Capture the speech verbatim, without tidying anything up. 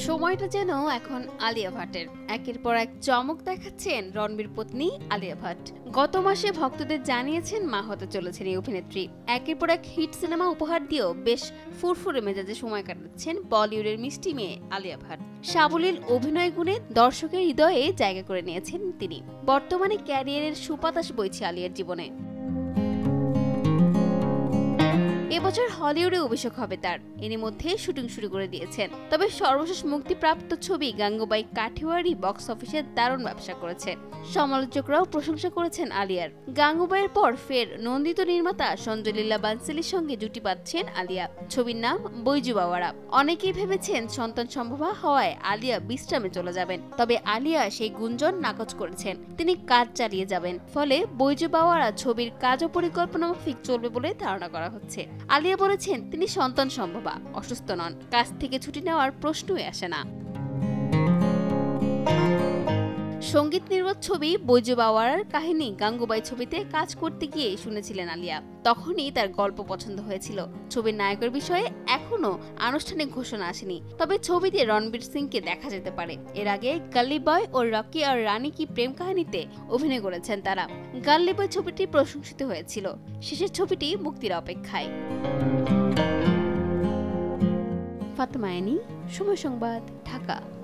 সময়টা যেন এখন আলিয়া ভাটের। একের পর এক চমক দেখাচ্ছেন রণবীর পত্নী আলিয়া ভাট। গত মাসে ভক্তদের জানিয়েছেন মা হতে চলেছেন এই অভিনেত্রী। একের পর এক হিট সিনেমা উপহার দিয়েও বেশ ফুরফুরে মেজাজে সময় কাটাচ্ছেন বলিউডের মিষ্টি মেয়ে আলিয়া ভাট। সাবলীল অভিনয় গুণে দর্শকের হৃদয়ে জায়গা করে নিয়েছেন তিনি। বর্তমানে ক্যারিয়ারের সুবাতাস বইছে আলিয়ার জীবনে। এবছর হলিউডে অভিষেক হবে তার। এরই মধ্যে শুটিং শুরু করে দিয়েছেন। তবে সর্বশেষ মুক্তিপ্রাপ্ত ছবি গাঙ্গুবাই কাঠিওয়ারি বক্স অফিসে দারুণ ব্যবসা করেছে। সমালোচকরাও প্রশংসা করেছেন আলিয়ার। গাঙ্গুবাইয়ের পর ফের নন্দিত নির্মাতা সঞ্জয় লীলা বানসালির সঙ্গে জুটি বাঁধছেন আলিয়া। ছবির নাম বৈজু বাওয়ারা। অনেকেই ভেবেছেন সন্তান সম্ভবা হওয়ায় আলিয়া বিশ্রামে চলে যাবেন। তবে আলিয়া সেই গুঞ্জন নাকচ করেছেন। তিনি কাজ চালিয়ে যাবেন। ফলে বৈজু বাওয়ারা ছবির কাজ ও পরিকল্পনা মাফিক চলবে বলে ধারণা করা হচ্ছে। আলিয়া বলেছেন তিনি সন্তান সম্ভবা, অসুস্থ নন। কাজ থেকে ছুটি নেওয়ার প্রশ্নই আসে না। সঙ্গীত নির্ভর ছবি বৈজু বাওয়ারার কাহিনী গাঙ্গুবাই ছবিতে কাজ করতে গিয়ে শুনেছিলেন আলিয়া। তখনই তার গল্প পছন্দ হয়েছিল। ছবির নায়কের বিষয়ে এখনো আনুষ্ঠানিক ঘোষণা আসেনি। তবে ছবিতে রণবীর সিংকে দেখা যেতে পারে। এর আগে গাল্লি বয় ও রকি আর রানী কি প্রেম কাহিনীতে অভিনয় করেছেন তারা। গাল্লি বয় ছবিটি প্রশংসিত হয়েছিল। শেষের ছবিটি মুক্তির অপেক্ষায়। ফাতেমা আইনি, সময় সংবাদ, ঢাকা।